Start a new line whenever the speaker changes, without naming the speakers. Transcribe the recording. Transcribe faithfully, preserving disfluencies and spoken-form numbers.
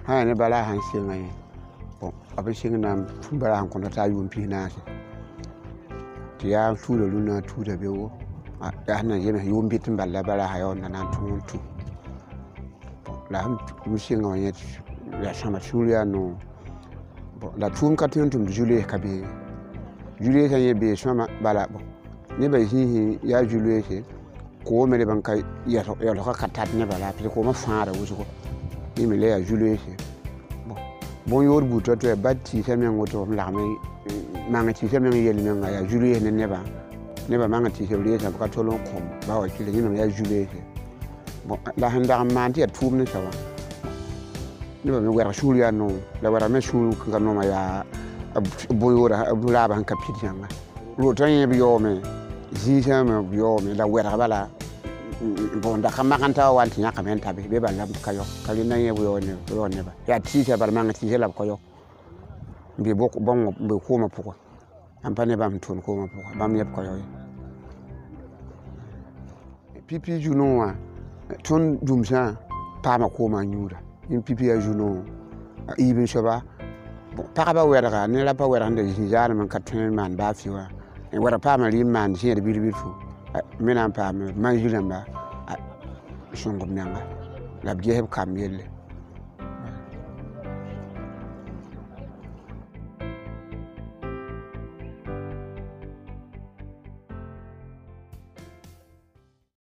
ha ne bala han singa yi bon abin singa na fun bala han kono ta yum pi na ti ya tu da luna tu da bewo ya na yeme yum bitin balla bala ha yon na tun tu la ham mu singa yi ya sama tulia no bon la tun ka tun tum julie kabe julie ta yebe sama bala bon ne ba hi ya julie ke ko me le ban kai ya ya ka katat ne bala pe ko ma fara wuso ko ni me le ya julie ke bon bon yor buto to e batti fe men ngoto la me manga ti fe men yel men ya julie ne ne ba ne ba manga ti fe le ta ka tolo ko ba wa kile ni ya julie ke bon la handa man ti tum ne sawa ni ba me wera shulia no la wera me shulu kan no ma ya boyora abula ban kapiti yanga lo tanye biyo me zita me biyo me la wera bala bon da kama kanta wanti nya kamenta be be bala kayo kali na ye biyo ne biyo ne ba ya tite bal manga tite la koyo mbi bok bon be ko ma poko ampane bam ton ko ma poko bam yeb koyo pipi juno wa ton dumsa pa ma ko ma nyura in pipi ya juno ibin shoba Paraba wera ne la pa wera nde jara man katun man ba fiwa e wera pa ma lim man je de biru biru mena pa ma ma julamba shungum nanga la biye kam yelle